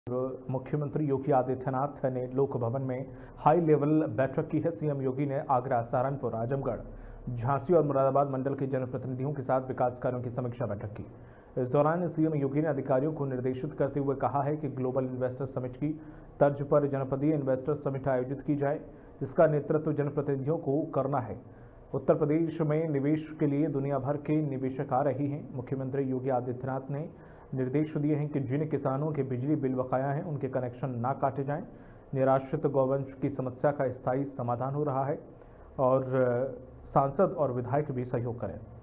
मुख्यमंत्री योगी आदित्यनाथ ने लोक भवन में हाई लेवल बैठक की है। सीएम योगी ने आगरा, सहारनपुर, आजमगढ़, झांसी और मुरादाबाद मंडल के जनप्रतिनिधियों के साथ विकास कार्यों की समीक्षा बैठक की। इस दौरान सीएम योगी ने अधिकारियों को निर्देशित करते हुए कहा है कि ग्लोबल इन्वेस्टर समिट की तर्ज पर जनपदीय इन्वेस्टर समिट आयोजित की जाए, जिसका नेतृत्व जनप्रतिनिधियों को करना है। उत्तर प्रदेश में निवेश के लिए दुनिया भर के निवेशक आ रहे हैं। मुख्यमंत्री योगी आदित्यनाथ ने निर्देश दिए हैं कि जिन किसानों के बिजली बिल बकाया हैं, उनके कनेक्शन ना काटे जाएं। निराश्रित गौवंश की समस्या का स्थायी समाधान हो रहा है और सांसद और विधायक भी सहयोग करें।